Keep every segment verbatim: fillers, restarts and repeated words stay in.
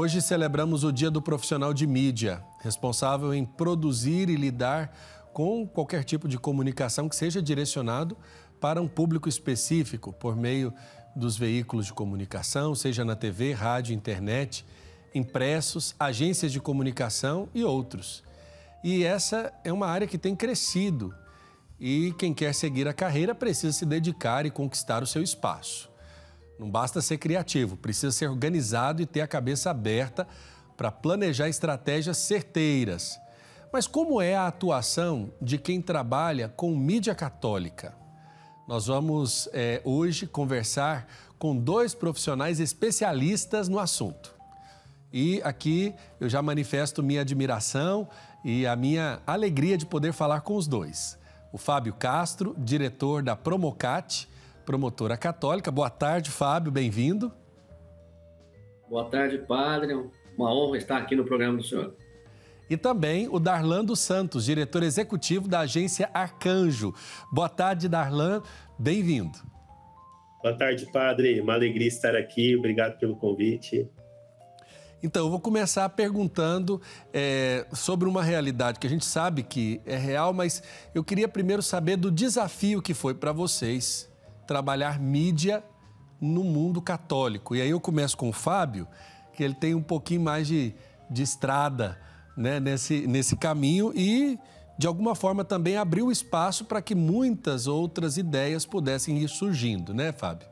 Hoje celebramos o Dia do Profissional de Mídia, responsável em produzir e lidar com qualquer tipo de comunicação que seja direcionado para um público específico, por meio dos veículos de comunicação, seja na T V, rádio, internet, impressos, agências de comunicação e outros. E essa é uma área que tem crescido e quem quer seguir a carreira precisa se dedicar e conquistar o seu espaço. Não basta ser criativo, precisa ser organizado e ter a cabeça aberta para planejar estratégias certeiras. Mas como é a atuação de quem trabalha com mídia católica? Nós vamos é, hoje conversar com dois profissionais especialistas no assunto. E aqui eu já manifesto minha admiração e a minha alegria de poder falar com os dois. O Fábio Castro, diretor da Promocat, promotora católica. Boa tarde, Fábio, bem-vindo. Boa tarde, padre. Uma honra estar aqui no programa do senhor. E também o Darlan dos Santos, diretor executivo da agência Arcanjo. Boa tarde, Darlan, bem-vindo. Boa tarde, padre. Uma alegria estar aqui. Obrigado pelo convite. Então, eu vou começar perguntando é, sobre uma realidade que a gente sabe que é real, mas eu queria primeiro saber do desafio que foi para vocês trabalhar mídia no mundo católico. E aí eu começo com o Fábio, que ele tem um pouquinho mais de, de estrada, né, nesse, nesse caminho e, de alguma forma, também abriu espaço para que muitas outras ideias pudessem ir surgindo, né, Fábio?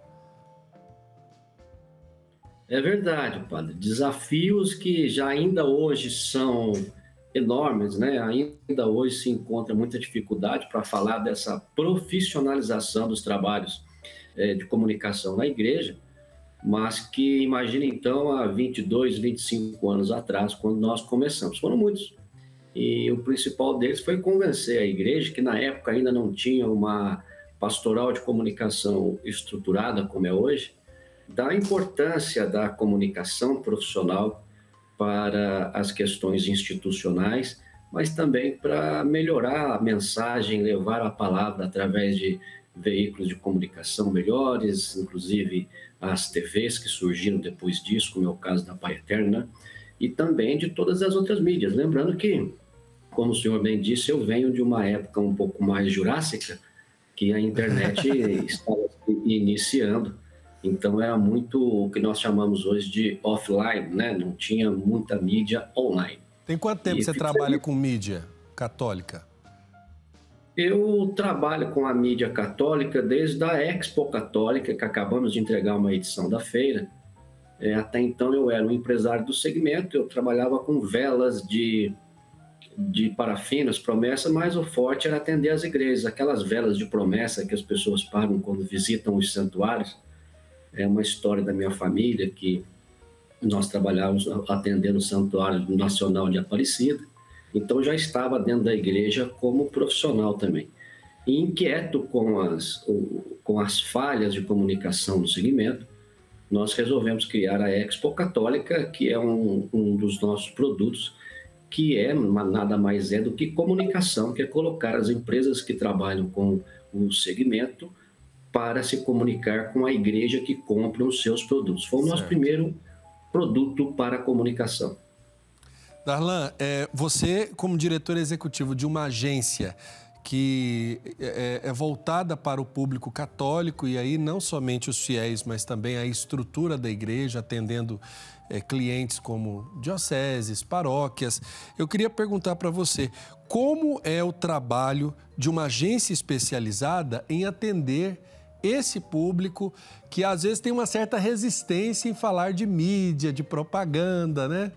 É verdade, padre. Desafios que já ainda hoje são enormes, né? Ainda hoje se encontra muita dificuldade para falar dessa profissionalização dos trabalhos é, de comunicação na igreja, mas que imagina então há vinte e dois, vinte e cinco anos atrás, quando nós começamos. Foram muitos. E o principal deles foi convencer a igreja, que na época ainda não tinha uma pastoral de comunicação estruturada como é hoje, da importância da comunicação profissional para as questões institucionais, mas também para melhorar a mensagem, levar a palavra através de veículos de comunicação melhores, inclusive as T Vs que surgiram depois disso, como é o caso da Pai Eterna, e também de todas as outras mídias. Lembrando que, como o senhor bem disse, eu venho de uma época um pouco mais jurássica, que a internet estava iniciando. Então, era muito o que nós chamamos hoje de offline, né? Não tinha muita mídia online. Tem quanto tempo e você trabalha com mídia católica? Eu trabalho com a mídia católica desde a Expo Católica, que acabamos de entregar uma edição da feira. É, até então, eu era um empresário do segmento, eu trabalhava com velas de, de parafinas, promessa, mas o forte era atender as igrejas. Aquelas velas de promessa que as pessoas pagam quando visitam os santuários. É uma história da minha família, que nós trabalhávamos atendendo o Santuário Nacional de Aparecida, então já estava dentro da igreja como profissional também. E inquieto com as, com as falhas de comunicação no segmento, nós resolvemos criar a Expo Católica, que é um, um dos nossos produtos, que é nada mais é do que comunicação, que é colocar as empresas que trabalham com o segmento para se comunicar com a igreja que compra os seus produtos. Foi o nosso certo. primeiro produto para a comunicação. Darlan, é, você como diretor executivo de uma agência que é, é voltada para o público católico e aí não somente os fiéis, mas também a estrutura da igreja, atendendo é, clientes como dioceses, paróquias. Eu queria perguntar para você, como é o trabalho de uma agência especializada em atender esse público que às vezes tem uma certa resistência em falar de mídia, de propaganda, né?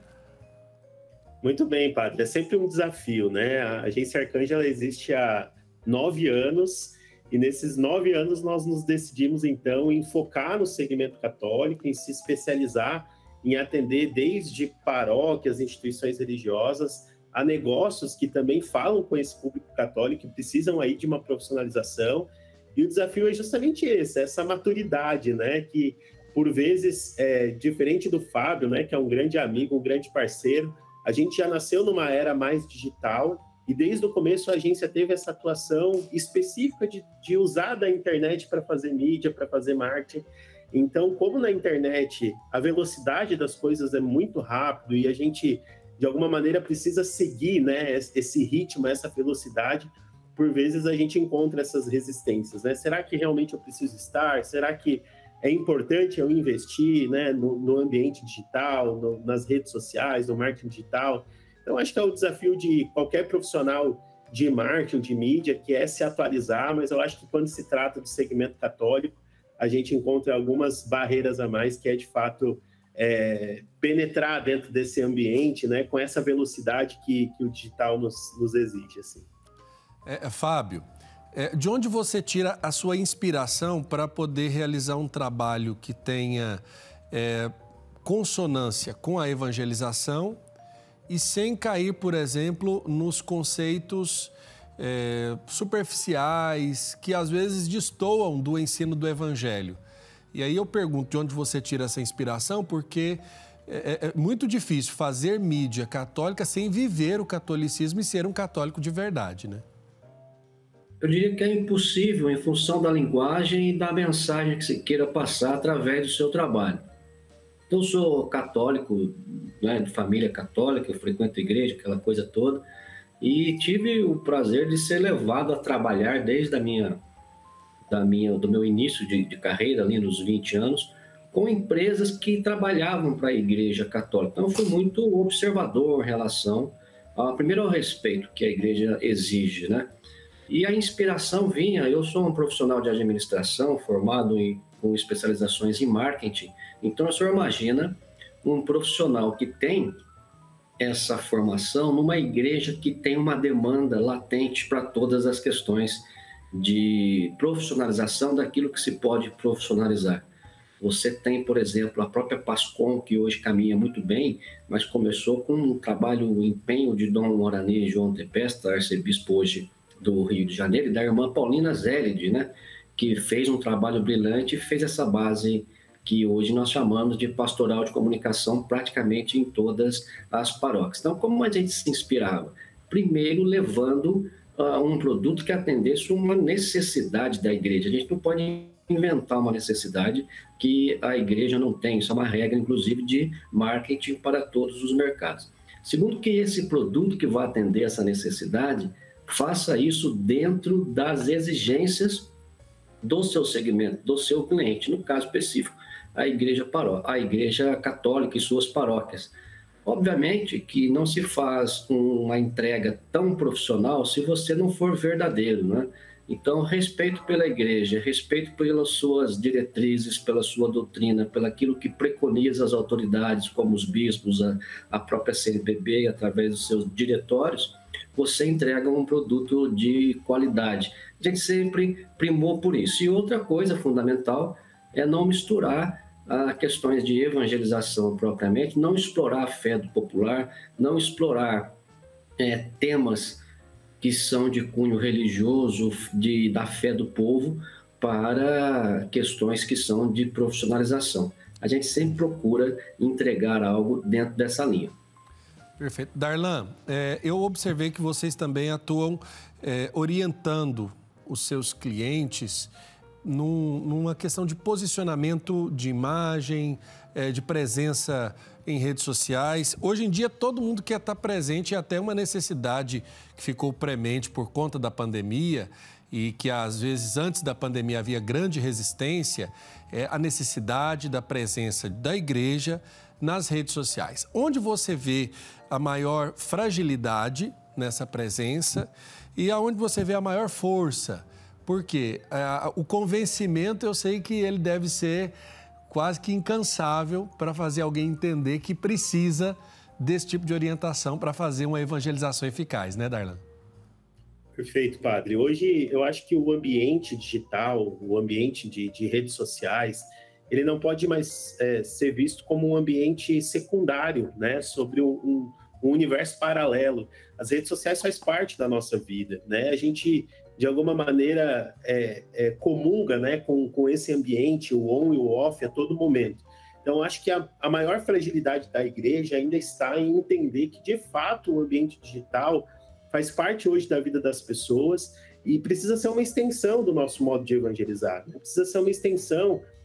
Muito bem, padre. É sempre um desafio, né? A agência Arcanjo ela existe há nove anos e nesses nove anos nós nos decidimos, então, em focar no segmento católico, em se especializar, em atender desde paróquias, instituições religiosas, a negócios que também falam com esse público católico e precisam aí de uma profissionalização. E o desafio é justamente esse, essa maturidade, né? Que, por vezes, é diferente do Fábio, né? Que é um grande amigo, um grande parceiro. A gente já nasceu numa era mais digital e, desde o começo, a agência teve essa atuação específica de, de usar da internet para fazer mídia, para fazer marketing. Então, como na internet a velocidade das coisas é muito rápido e a gente, de alguma maneira, precisa seguir, né, esse ritmo, essa velocidade, por vezes a gente encontra essas resistências, né? Será que realmente eu preciso estar? Será que é importante eu investir, né, no, no ambiente digital, no, nas redes sociais, no marketing digital? Então, acho que é o desafio de qualquer profissional de marketing, de mídia, que é se atualizar, mas eu acho que quando se trata do segmento católico, a gente encontra algumas barreiras a mais, que é, de fato, é, penetrar dentro desse ambiente, né, com essa velocidade que, que o digital nos, nos exige, assim. É, Fábio, é, de onde você tira a sua inspiração para poder realizar um trabalho que tenha é, consonância com a evangelização e sem cair, por exemplo, nos conceitos é, superficiais que às vezes destoam do ensino do evangelho? E aí eu pergunto de onde você tira essa inspiração, porque é, é muito difícil fazer mídia católica sem viver o catolicismo e ser um católico de verdade, né? Eu diria que é impossível em função da linguagem e da mensagem que se queira passar através do seu trabalho. Então, eu sou católico, né, de família católica, eu frequento a igreja, aquela coisa toda, e tive o prazer de ser levado a trabalhar desde a minha, da minha, do meu início de, de carreira, ali nos vinte anos, com empresas que trabalhavam para a igreja católica. Então, eu fui muito observador em relação, a, primeiro, ao respeito que a igreja exige, né? E a inspiração vinha, eu sou um profissional de administração, formado em, com especializações em marketing, então o senhor imagina um profissional que tem essa formação numa igreja que tem uma demanda latente para todas as questões de profissionalização daquilo que se pode profissionalizar. Você tem, por exemplo, a própria Pascom, que hoje caminha muito bem, mas começou com um trabalho, um empenho de Dom Oranê João Tempesta, arcebispo hoje do Rio de Janeiro, e da irmã Paulina Zélide, né, que fez um trabalho brilhante e fez essa base que hoje nós chamamos de pastoral de comunicação praticamente em todas as paróquias. Então, como a gente se inspirava? Primeiro, levando uh, um produto que atendesse uma necessidade da igreja. A gente não pode inventar uma necessidade que a igreja não tem. Isso é uma regra, inclusive, de marketing para todos os mercados. Segundo, que esse produto que vai atender essa necessidade faça isso dentro das exigências do seu segmento, do seu cliente, no caso específico, a igreja, paró a igreja católica e suas paróquias. Obviamente que não se faz uma entrega tão profissional se você não for verdadeiro, né? Então, respeito pela igreja, respeito pelas suas diretrizes, pela sua doutrina, pelo aquilo que preconiza as autoridades, como os bispos, a, a própria C N B B, através dos seus diretórios, você entrega um produto de qualidade. A gente sempre primou por isso. E outra coisa fundamental é não misturar a questões de evangelização propriamente, não explorar a fé do popular, não explorar é, temas que são de cunho religioso, de, da fé do povo, para questões que são de profissionalização. A gente sempre procura entregar algo dentro dessa linha. Perfeito. Darlan, é, eu observei que vocês também atuam é, orientando os seus clientes num, numa questão de posicionamento de imagem, é, de presença em redes sociais. Hoje em dia, todo mundo quer estar presente e até uma necessidade que ficou premente por conta da pandemia e que, às vezes, antes da pandemia havia grande resistência, é a necessidade da presença da igreja nas redes sociais. Onde você vê a maior fragilidade nessa presença e aonde você vê a maior força? Porque é, o convencimento, eu sei que ele deve ser quase que incansável para fazer alguém entender que precisa desse tipo de orientação para fazer uma evangelização eficaz, né, Darlan? Perfeito, padre. Hoje, eu acho que o ambiente digital, o ambiente de, de redes sociais, ele não pode mais é, ser visto como um ambiente secundário, né, sobre um, um, um universo paralelo. As redes sociais fazem parte da nossa vida, né? A gente, de alguma maneira, é, é, comunga, né, com, com esse ambiente, o on e o off a todo momento. Então, acho que a, a maior fragilidade da igreja ainda está em entender que, de fato, o ambiente digital faz parte hoje da vida das pessoas e precisa ser uma extensão do nosso modo de evangelizar, né? Precisa ser uma extensão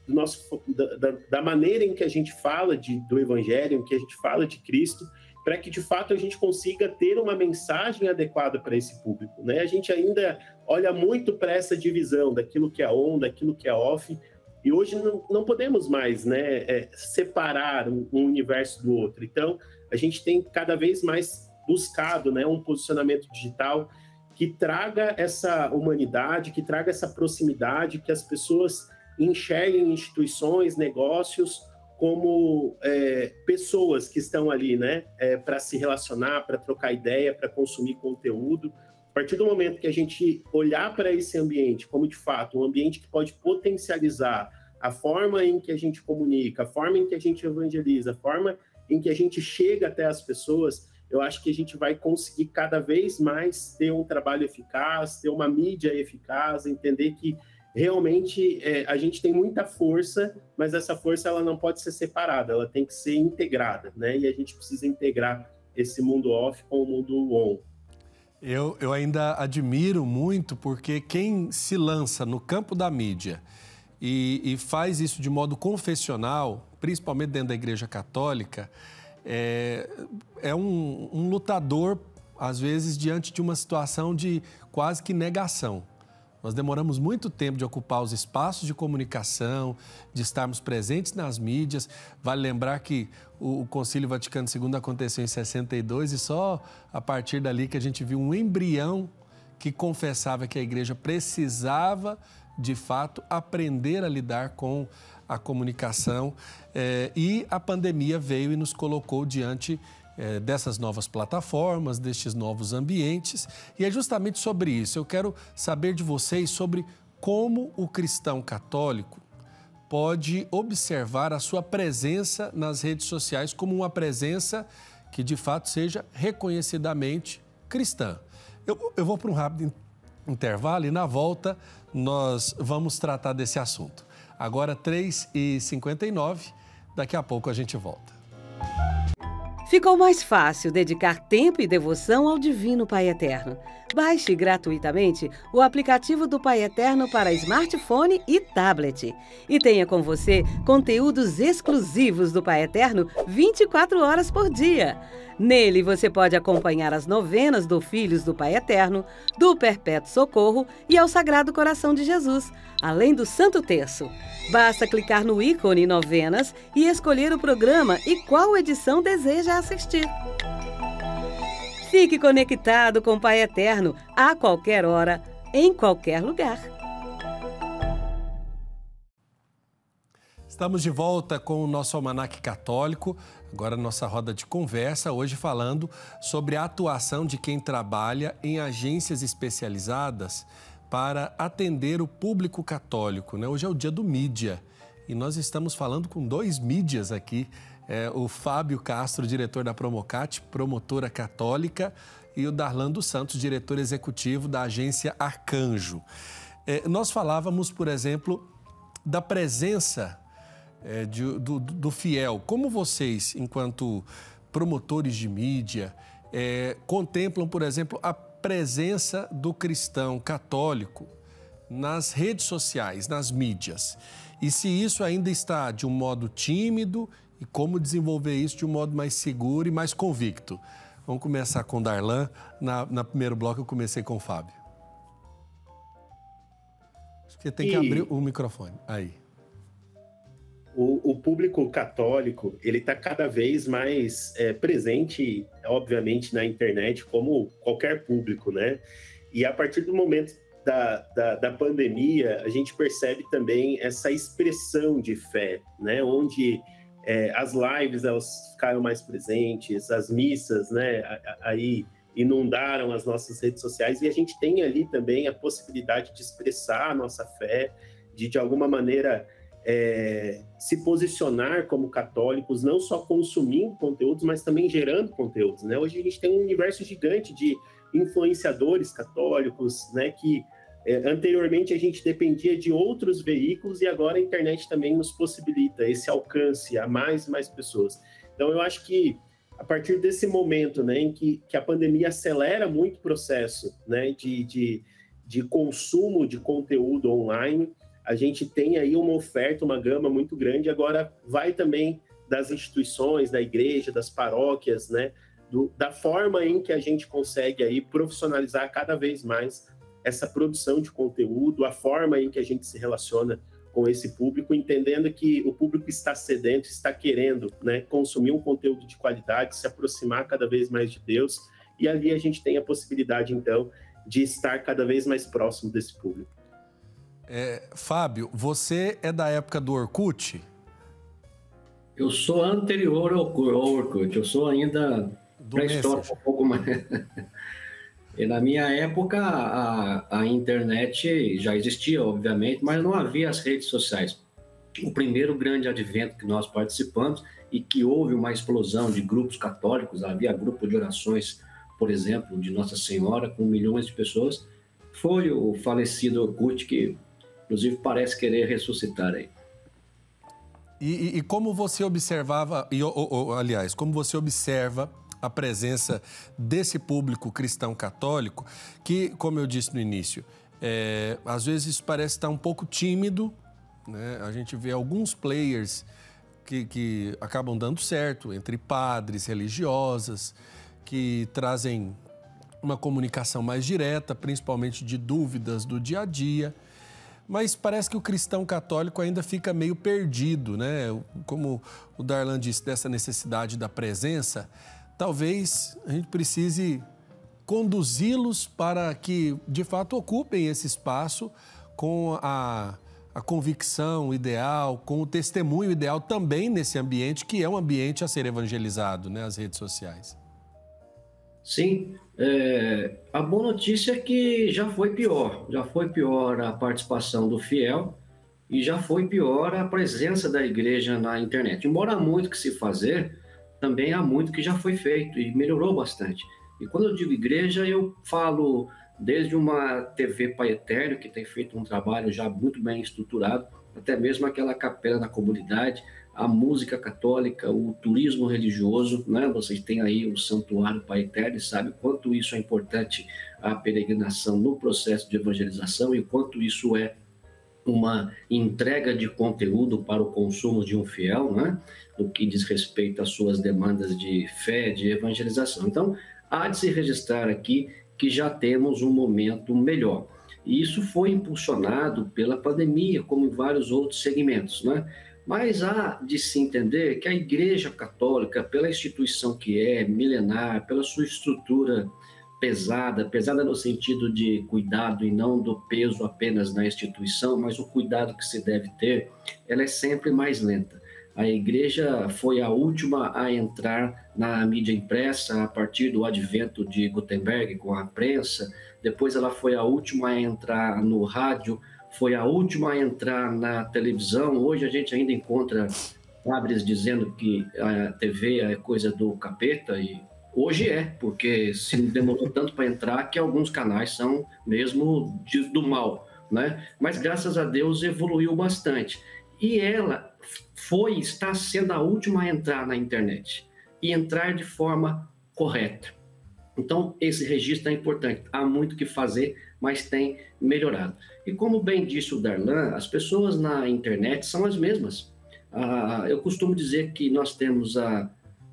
do nosso, da, da maneira em que a gente fala de, do Evangelho, em que a gente fala de Cristo, para que, de fato, a gente consiga ter uma mensagem adequada para esse público, né? A gente ainda olha muito para essa divisão daquilo que é on, daquilo que é off, e hoje não, não podemos mais, né, é, separar um, um universo do outro. Então, a gente tem cada vez mais buscado, né, um posicionamento digital que traga essa humanidade, que traga essa proximidade, que as pessoas enxerguem instituições, negócios como é, pessoas que estão ali, né, é, para se relacionar, para trocar ideia, para consumir conteúdo. A partir do momento que a gente olhar para esse ambiente como, de fato, um ambiente que pode potencializar a forma em que a gente comunica, a forma em que a gente evangeliza, a forma em que a gente chega até as pessoas, eu acho que a gente vai conseguir cada vez mais ter um trabalho eficaz, ter uma mídia eficaz, entender que realmente é, a gente tem muita força, mas essa força ela não pode ser separada, ela tem que ser integrada, né? E a gente precisa integrar esse mundo off com o mundo on. Eu, eu ainda admiro muito porque quem se lança no campo da mídia e, e faz isso de modo confessional, principalmente dentro da Igreja Católica, é, é um, um lutador, às vezes, diante de uma situação de quase que negação. Nós demoramos muito tempo de ocupar os espaços de comunicação, de estarmos presentes nas mídias. Vale lembrar que o Concílio Vaticano segundo aconteceu em sessenta e dois e só a partir dali que a gente viu um embrião que confessava que a igreja precisava, de fato, aprender a lidar com a comunicação. É, e a pandemia veio e nos colocou diante É, dessas novas plataformas, destes novos ambientes. E é justamente sobre isso. Eu quero saber de vocês sobre como o cristão católico pode observar a sua presença nas redes sociais como uma presença que, de fato, seja reconhecidamente cristã. Eu, eu vou para um rápido intervalo e, na volta, nós vamos tratar desse assunto. Agora, três e cinquenta e nove, daqui a pouco a gente volta. Ficou mais fácil dedicar tempo e devoção ao Divino Pai Eterno. Baixe gratuitamente o aplicativo do Pai Eterno para smartphone e tablet. E tenha com você conteúdos exclusivos do Pai Eterno vinte e quatro horas por dia. Nele você pode acompanhar as novenas do Filhos do Pai Eterno, do Perpétuo Socorro e ao Sagrado Coração de Jesus, além do Santo Terço. Basta clicar no ícone Novenas e escolher o programa e qual edição deseja assistir. Fique conectado com o Pai Eterno a qualquer hora, em qualquer lugar. Estamos de volta com o nosso Almanaque Católico, agora nossa roda de conversa, hoje falando sobre a atuação de quem trabalha em agências especializadas para atender o público católico, né? Hoje é o dia do mídia e nós estamos falando com dois mídias aqui, é, o Fábio Castro, diretor da Promocat, promotora católica, e o Darlan dos Santos, diretor executivo da agência Arcanjo. É, nós falávamos, por exemplo, da presença é, de, do, do fiel. Como vocês, enquanto promotores de mídia, é, contemplam, por exemplo, a presença do cristão católico nas redes sociais, nas mídias? E se isso ainda está de um modo tímido e como desenvolver isso de um modo mais seguro e mais convicto? Vamos começar com o Darlan. Na, na primeiro bloco eu comecei com o Fábio. Acho que tem que e... abrir o microfone. Aí. O, o público católico, ele está cada vez mais é, presente, obviamente, na internet, como qualquer público, né? E a partir do momento da, da, da pandemia, a gente percebe também essa expressão de fé, né? Onde é, as lives, elas ficaram mais presentes, as missas, né? Aí inundaram as nossas redes sociais e a gente tem ali também a possibilidade de expressar a nossa fé, de, de alguma maneira... É, se posicionar como católicos, não só consumindo conteúdos, mas também gerando conteúdos, né? Hoje a gente tem um universo gigante de influenciadores católicos, né? Que é, anteriormente a gente dependia de outros veículos e agora a internet também nos possibilita esse alcance a mais e mais pessoas. Então eu acho que a partir desse momento, né, em que, que a pandemia acelera muito o processo, né, de, de, de consumo de conteúdo online, a gente tem aí uma oferta, uma gama muito grande, agora vai também das instituições, da igreja, das paróquias, né? Do, da forma em que a gente consegue aí profissionalizar cada vez mais essa produção de conteúdo, a forma em que a gente se relaciona com esse público, entendendo que o público está sedento, está querendo, né, consumir um conteúdo de qualidade, se aproximar cada vez mais de Deus, e ali a gente tem a possibilidade, então, de estar cada vez mais próximo desse público. É, Fábio, você é da época do Orkut? Eu sou anterior ao Orkut, eu sou ainda pré-histórico, um pouco mais. E na minha época, a, a internet já existia, obviamente, mas não havia as redes sociais. O primeiro grande advento que nós participamos e que houve uma explosão de grupos católicos, havia grupo de orações, por exemplo, de Nossa Senhora, com milhões de pessoas, foi o falecido Orkut, que inclusive parece querer ressuscitar aí. E, e como você observava, e, ou, ou, aliás, como você observa a presença desse público cristão católico, que, como eu disse no início, é, às vezes parece estar um pouco tímido, né? A gente vê alguns players que, que acabam dando certo, entre padres, religiosas, que trazem uma comunicação mais direta, principalmente de dúvidas do dia a dia. Mas parece que o cristão católico ainda fica meio perdido, né? Como o Darlan disse, dessa necessidade da presença, talvez a gente precise conduzi-los para que, de fato, ocupem esse espaço com a, a convicção ideal, com o testemunho ideal também nesse ambiente, que é um ambiente a ser evangelizado, né? As redes sociais. Sim, é, a boa notícia é que já foi pior, já foi pior a participação do fiel e já foi pior a presença da igreja na internet. Embora há muito que se fazer, também há muito que já foi feito e melhorou bastante. E quando eu digo igreja, eu falo desde uma T V Pai Eterno, que tem feito um trabalho já muito bem estruturado, até mesmo aquela capela na comunidade, a música católica, o turismo religioso, né? Vocês têm aí o Santuário Pai Eterno e sabem quanto isso é importante, a peregrinação no processo de evangelização e quanto isso é uma entrega de conteúdo para o consumo de um fiel, né? No que diz respeito às suas demandas de fé, de evangelização. Então, há de se registrar aqui que já temos um momento melhor. E isso foi impulsionado pela pandemia, como em vários outros segmentos, né? Mas há de se entender que a Igreja Católica, pela instituição que é, milenar, pela sua estrutura pesada, pesada no sentido de cuidado e não do peso apenas na instituição, mas o cuidado que se deve ter, ela é sempre mais lenta. A Igreja foi a última a entrar na mídia impressa a partir do advento de Gutenberg com a prensa, depois ela foi a última a entrar no rádio, foi a última a entrar na televisão. Hoje a gente ainda encontra padres dizendo que a T V é coisa do capeta, e hoje é, porque se demorou tanto para entrar que alguns canais são mesmo de, do mal, né? Mas graças a Deus evoluiu bastante. E ela foi, está sendo a última a entrar na internet e entrar de forma correta. Então, esse registro é importante. Há muito o que fazer, mas tem melhorado. E como bem disse o Darlan, as pessoas na internet são as mesmas. Ah, eu costumo dizer que nós temos a,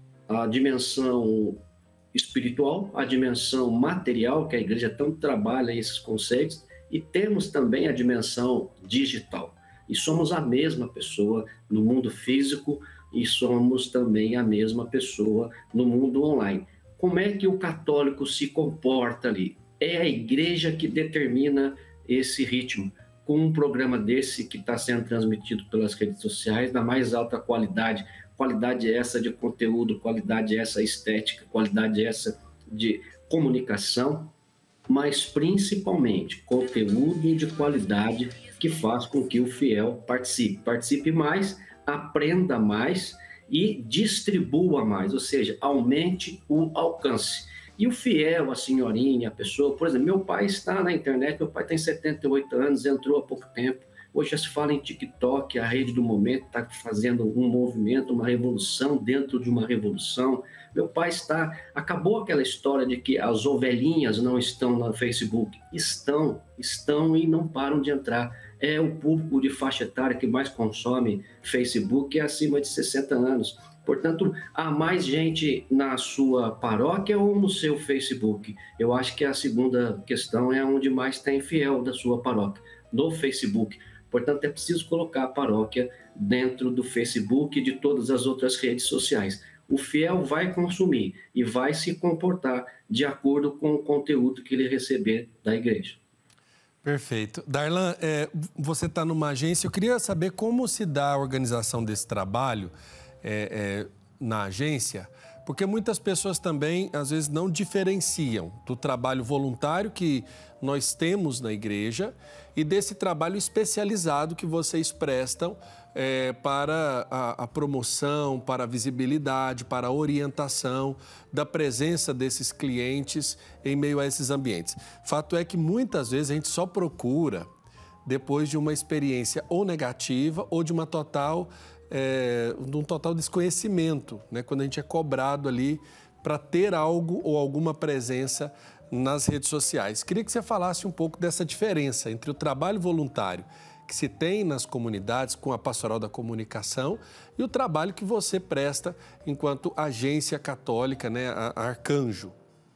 a dimensão espiritual, a dimensão material, que a igreja tanto trabalha esses conceitos, e temos também a dimensão digital. E somos a mesma pessoa no mundo físico e somos também a mesma pessoa no mundo online. Como é que o católico se comporta ali? É a igreja que determina esse ritmo. Com um programa desse que está sendo transmitido pelas redes sociais, da mais alta qualidade, qualidade essa de conteúdo, qualidade essa estética, qualidade essa de comunicação, mas principalmente conteúdo de qualidade que faz com que o fiel participe. Participe mais, aprenda mais e distribua mais, ou seja, aumente o alcance. E o fiel, a senhorinha, a pessoa, por exemplo, meu pai está na internet, meu pai tem setenta e oito anos, entrou há pouco tempo, hoje já se fala em TikTok, a rede do momento está fazendo um movimento, uma revolução dentro de uma revolução. Meu pai está, acabou aquela história de que as ovelhinhas não estão no Facebook, estão, estão e não param de entrar. é o público de faixa etária que mais consome Facebook, é acima de sessenta anos. Portanto, há mais gente na sua paróquia ou no seu Facebook? Eu acho que a segunda questão é onde mais tem fiel da sua paróquia, no Facebook. Portanto, é preciso colocar a paróquia dentro do Facebook e de todas as outras redes sociais. O fiel vai consumir e vai se comportar de acordo com o conteúdo que ele receber da igreja. Perfeito. Darlan, é, você está numa agência, eu queria saber como se dá a organização desse trabalho é, é, na agência, porque muitas pessoas também, às vezes, não diferenciam do trabalho voluntário que nós temos na igreja e desse trabalho especializado que vocês prestam é, para a, a promoção, para a visibilidade, para a orientação da presença desses clientes em meio a esses ambientes. Fato é que muitas vezes a gente só procura depois de uma experiência ou negativa ou de uma total, é, de um total desconhecimento, né? Quando a gente é cobrado ali para ter algo ou alguma presença nas redes sociais. Queria que você falasse um pouco dessa diferença entre o trabalho voluntário que se tem nas comunidades com a Pastoral da Comunicação e o trabalho que você presta enquanto agência católica, né, a Arcanjo.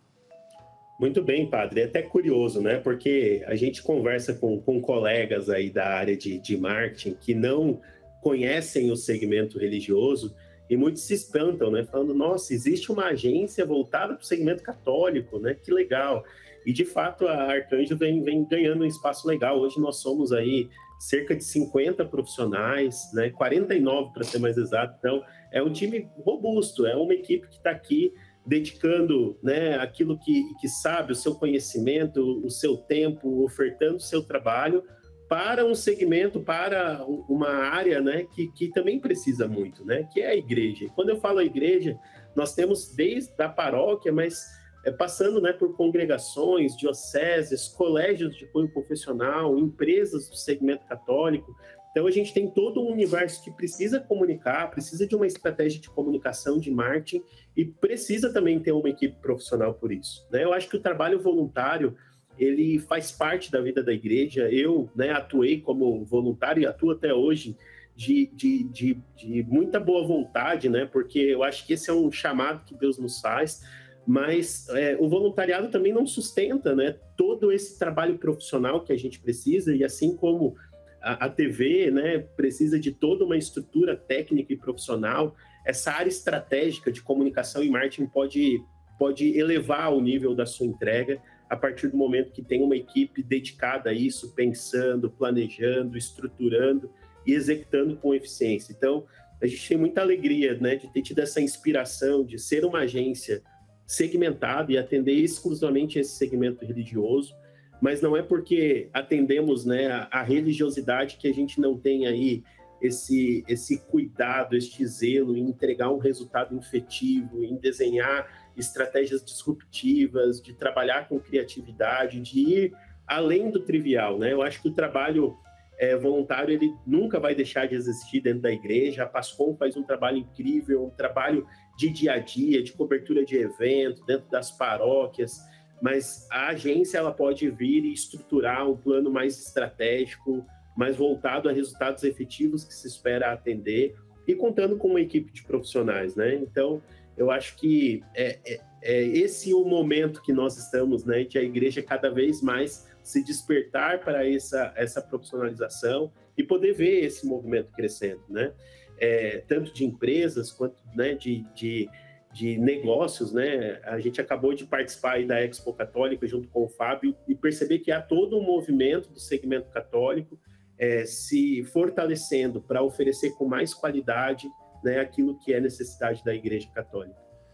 Muito bem, padre. É até curioso, né? Porque a gente conversa com, com colegas aí da área de, de marketing que não conhecem o segmento religioso e muitos se espantam, né? Falando, nossa, existe uma agência voltada para o segmento católico, né? Que legal. E, de fato, a Arcanjo vem, vem ganhando um espaço legal. Hoje nós somos aí cerca de cinquenta profissionais, né? quarenta e nove para ser mais exato. Então, é um time robusto, é uma equipe que está aqui dedicando, né, aquilo que, que sabe, o seu conhecimento, o seu tempo, ofertando o seu trabalho para um segmento, para uma área, né, que, que também precisa muito, né, que é a igreja. E quando eu falo a igreja, nós temos desde a paróquia, mas é, passando, né, por congregações, dioceses, colégios de cunho confessional, empresas do segmento católico. Então, a gente tem todo um universo que precisa comunicar, precisa de uma estratégia de comunicação, de marketing, e precisa também ter uma equipe profissional por isso, né? Eu acho que o trabalho voluntário, ele faz parte da vida da igreja. Eu, né, atuei como voluntário e atuo até hoje de, de, de, de muita boa vontade, né? Porque eu acho que esse é um chamado que Deus nos faz, mas é, o voluntariado também não sustenta, né, todo esse trabalho profissional que a gente precisa, e assim como a, a T V, né, precisa de toda uma estrutura técnica e profissional, essa área estratégica de comunicação e marketing pode, pode elevar o nível da sua entrega a partir do momento que tem uma equipe dedicada a isso, pensando, planejando, estruturando e executando com eficiência. Então, a gente tem muita alegria, né, de ter tido essa inspiração de ser uma agência segmentada e atender exclusivamente esse segmento religioso, mas não é porque atendemos, né, a, a religiosidade que a gente não tem aí esse, esse cuidado, este zelo em entregar um resultado efetivo, em desenhar estratégias disruptivas, de trabalhar com criatividade, de ir além do trivial, né? Eu acho que o trabalho é, voluntário, ele nunca vai deixar de existir dentro da igreja. A Pascom faz um trabalho incrível, um trabalho de dia a dia, de cobertura de evento, dentro das paróquias, mas a agência, ela pode vir e estruturar um plano mais estratégico, mais voltado a resultados efetivos que se espera atender e contando com uma equipe de profissionais, né? Então, eu acho que é, é, é esse o momento que nós estamos, né? De a igreja cada vez mais se despertar para essa, essa profissionalização e poder ver esse movimento crescendo, né? É, tanto de empresas quanto, né, de, de, de negócios, né? A gente acabou de participar aí da Expo Católica junto com o Fábio e perceber que há todo um movimento do segmento católico é, se fortalecendo para oferecer com mais qualidade, né, aquilo que é necessidade da Igreja Católica.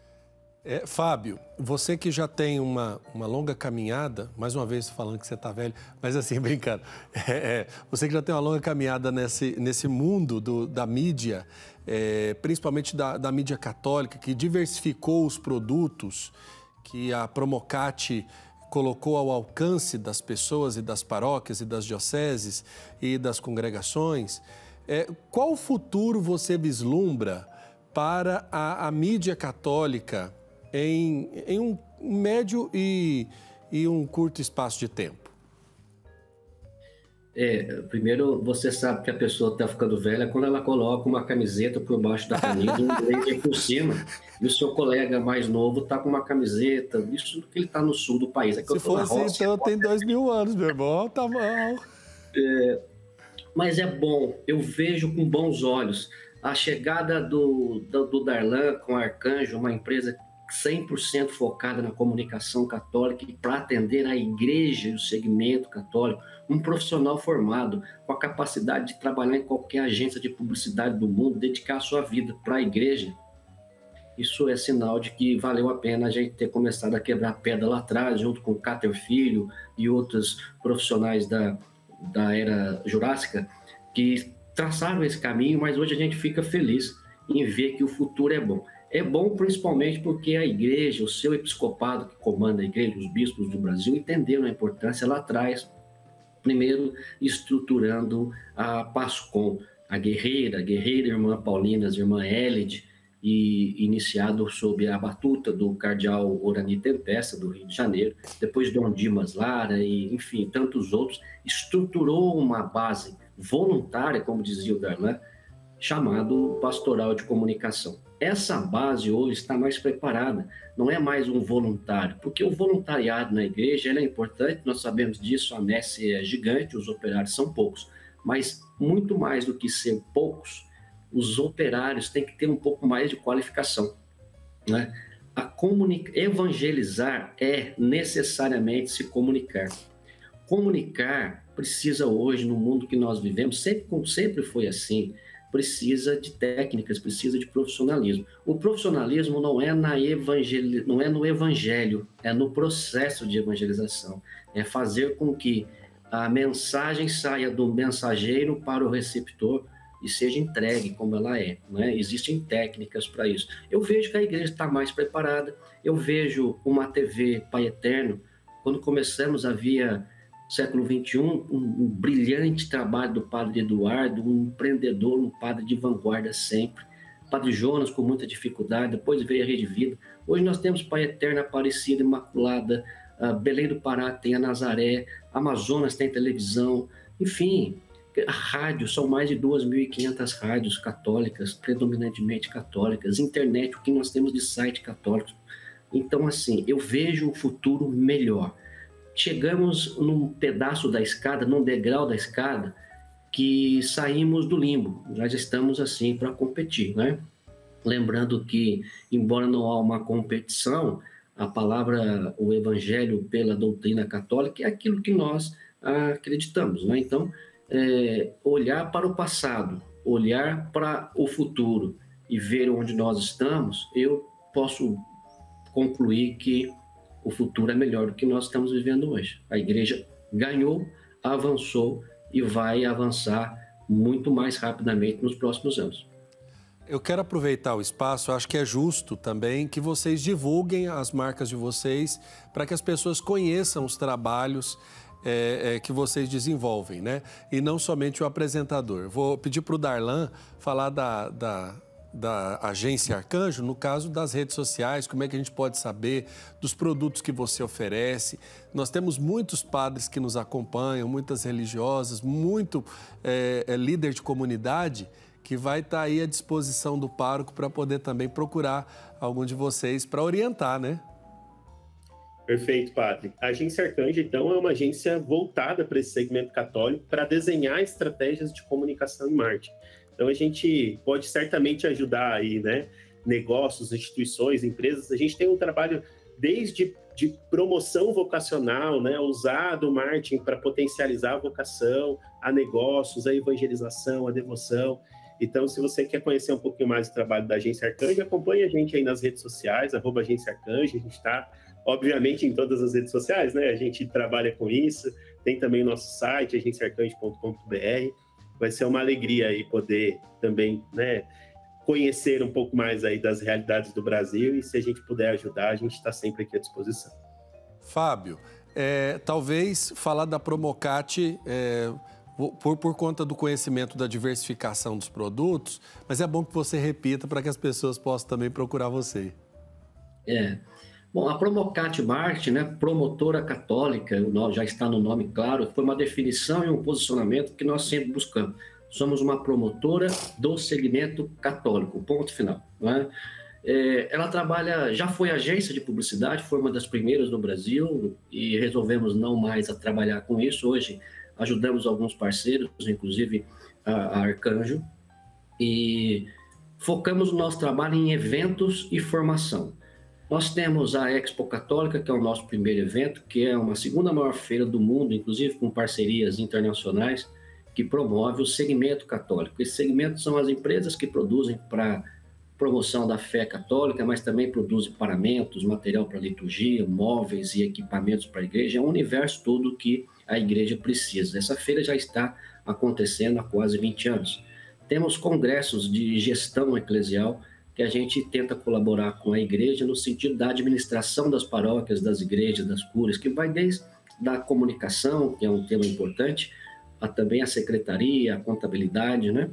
É, Fábio, você que já tem uma, uma longa caminhada, mais uma vez falando que você está velho, mas assim, brincando, é, é, você que já tem uma longa caminhada nesse, nesse mundo do, da mídia, é, principalmente da, da mídia católica, que diversificou os produtos que a Promocate colocou ao alcance das pessoas e das paróquias e das dioceses e das congregações, é, qual futuro você vislumbra para a, a mídia católica em, em um médio e, e um curto espaço de tempo? É, primeiro, você sabe que a pessoa está ficando velha quando ela coloca uma camiseta por baixo da camisa e um blazer por cima. E o seu colega mais novo está com uma camiseta, isso porque ele está no sul do país. Aqui Se for assim, então tem dois mil anos, meu irmão, tá bom. É, mas é bom, eu vejo com bons olhos a chegada do, do, do Darlan com a Arcanjo, uma empresa cem por cento focada na comunicação católica e para atender a igreja e o segmento católico, um profissional formado com a capacidade de trabalhar em qualquer agência de publicidade do mundo, dedicar a sua vida para a igreja. Isso é sinal de que valeu a pena a gente ter começado a quebrar pedra lá atrás, junto com o Cáter Filho e outros profissionais da, da era jurássica, que traçaram esse caminho, mas hoje a gente fica feliz em ver que o futuro é bom. É bom principalmente porque a igreja, o seu episcopado que comanda a igreja, os bispos do Brasil, entenderam a importância lá atrás, primeiro estruturando a PASCOM, a guerreira, a guerreira irmã Paulina, a irmã Hélide, e iniciado sob a batuta do cardeal Orani Tempesta, do Rio de Janeiro, depois Dom Dimas Lara e, enfim, tantos outros, estruturou uma base voluntária, como dizia o Darlan, chamado Pastoral de Comunicação. Essa base hoje está mais preparada, não é mais um voluntário, porque o voluntariado na igreja ele é importante, nós sabemos disso, a messe é gigante, os operários são poucos, mas muito mais do que ser poucos, os operários têm que ter um pouco mais de qualificação, né? A comunica... Evangelizar é necessariamente se comunicar. Comunicar precisa hoje, no mundo que nós vivemos, sempre, como sempre foi assim, precisa de técnicas, precisa de profissionalismo. O profissionalismo não é, na evangel... não é no evangelho, é no processo de evangelização. É fazer com que a mensagem saia do mensageiro para o receptor e seja entregue como ela é, né? Existem técnicas para isso. Eu vejo que a igreja está mais preparada, eu vejo uma T V Pai Eterno, quando começamos havia, século vinte e um, um, um brilhante trabalho do padre Eduardo, um empreendedor, um padre de vanguarda sempre, padre Jonas com muita dificuldade, depois veio a Rede Vida. Hoje nós temos Pai Eterno, Aparecida, Imaculada, uh, Belém do Pará tem a Nazaré, Amazonas tem televisão, enfim... A rádio, são mais de duas mil e quinhentas rádios católicas, predominantemente católicas, internet, o que nós temos de site católico. Então, assim, eu vejo o futuro melhor. Chegamos num pedaço da escada, num degrau da escada, que saímos do limbo. Nós estamos, assim, para competir, né? Lembrando que, embora não há uma competição, a palavra, o evangelho pela doutrina católica é aquilo que nós acreditamos, né? Então, É, olhar para o passado, olhar para o futuro e ver onde nós estamos, eu posso concluir que o futuro é melhor do que nós estamos vivendo hoje. A igreja ganhou, avançou e vai avançar muito mais rapidamente nos próximos anos. Eu quero aproveitar o espaço, acho que é justo também que vocês divulguem as marcas de vocês para que as pessoas conheçam os trabalhos É, é, que vocês desenvolvem, né? E não somente o apresentador. Vou pedir para o Darlan falar da, da, da agência Arcanjo, no caso das redes sociais, como é que a gente pode saber dos produtos que você oferece. Nós temos muitos padres que nos acompanham, muitas religiosas, muito é, é, líder de comunidade que vai estar aí à disposição do pároco para poder também procurar algum de vocês para orientar, né? Perfeito, padre. A agência Arcanjo, então, é uma agência voltada para esse segmento católico para desenhar estratégias de comunicação e marketing. Então, a gente pode certamente ajudar aí, né? Negócios, instituições, empresas. A gente tem um trabalho desde de promoção vocacional, né? Usar do marketing para potencializar a vocação, a negócios, a evangelização, a devoção. Então, se você quer conhecer um pouquinho mais do trabalho da agência Arcanjo, acompanhe a gente aí nas redes sociais, arroba agência Arcanjo. A gente está, obviamente, em todas as redes sociais, né? A gente trabalha com isso. Tem também o nosso site, agência arcanjo ponto com ponto b r. Vai ser uma alegria aí poder também, né, conhecer um pouco mais aí das realidades do Brasil, e se a gente puder ajudar, a gente está sempre aqui à disposição. Fábio, é, talvez falar da Promocate é, por, por conta do conhecimento da diversificação dos produtos, mas é bom que você repita para que as pessoas possam também procurar você. É, Bom, a Promocat Marketing, né, promotora católica, já está no nome claro, foi uma definição e um posicionamento que nós sempre buscamos. Somos uma promotora do segmento católico, ponto final. Não é? É, ela trabalha, já foi agência de publicidade, foi uma das primeiras no Brasil e resolvemos não mais a trabalhar com isso. Hoje ajudamos alguns parceiros, inclusive a, a Arcanjo, e focamos o nosso trabalho em eventos e formação. Nós temos a Expo Católica, que é o nosso primeiro evento, que é uma segunda maior feira do mundo, inclusive com parcerias internacionais, que promove o segmento católico. Esse segmento são as empresas que produzem para promoção da fé católica, mas também produzem paramentos, material para liturgia, móveis e equipamentos para a igreja. É um universo todo que a igreja precisa. Essa feira já está acontecendo há quase vinte anos. Temos congressos de gestão eclesial, que a gente tenta colaborar com a igreja no sentido da administração das paróquias, das igrejas, das curas, que vai desde da comunicação, que é um tema importante, a também a secretaria, a contabilidade, né?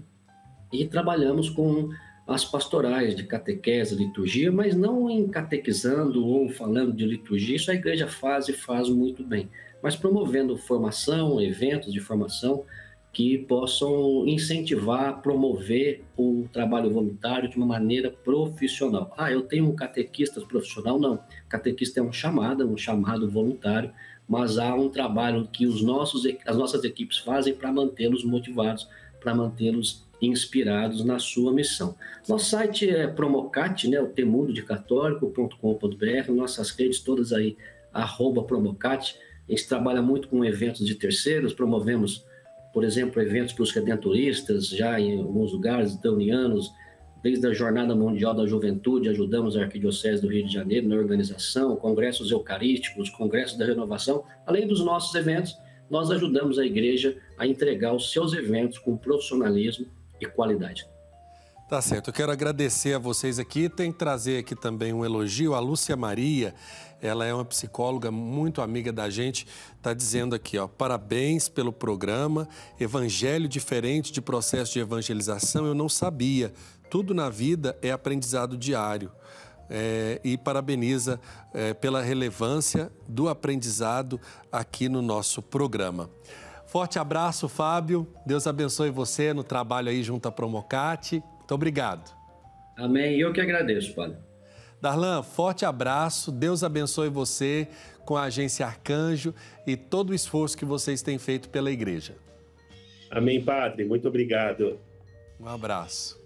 E trabalhamos com as pastorais de catequese, liturgia, mas não em catequizando ou falando de liturgia, isso a igreja faz e faz muito bem, mas promovendo formação, eventos de formação, que possam incentivar, promover o trabalho voluntário de uma maneira profissional. Ah, eu tenho um catequista profissional? Não. Catequista é um chamado, um chamado voluntário, mas há um trabalho que os nossos, as nossas equipes fazem para mantê-los motivados, para mantê-los inspirados na sua missão. Nosso site é Promocat, né, o temudo de católico ponto com ponto br, nossas redes todas aí, arroba Promocat. A gente trabalha muito com eventos de terceiros, promovemos, por exemplo, eventos para os redentoristas, já em alguns lugares, daunianos, desde a Jornada Mundial da Juventude, ajudamos a Arquidiocese do Rio de Janeiro na organização, congressos eucarísticos, congressos da renovação, além dos nossos eventos, nós ajudamos a igreja a entregar os seus eventos com profissionalismo e qualidade. Tá certo, eu quero agradecer a vocês aqui, tem que trazer aqui também um elogio, a Lúcia Maria, ela é uma psicóloga muito amiga da gente, está dizendo aqui, ó, parabéns pelo programa, evangelho diferente de processo de evangelização, eu não sabia, tudo na vida é aprendizado diário. É, e parabeniza é, pela relevância do aprendizado aqui no nosso programa. Forte abraço, Fábio, Deus abençoe você no trabalho aí junto à Promocat. Muito obrigado. Amém. Eu que agradeço, Padre. Darlan, forte abraço. Deus abençoe você com a Agência Arcanjo e todo o esforço que vocês têm feito pela igreja. Amém, Padre. Muito obrigado. Um abraço.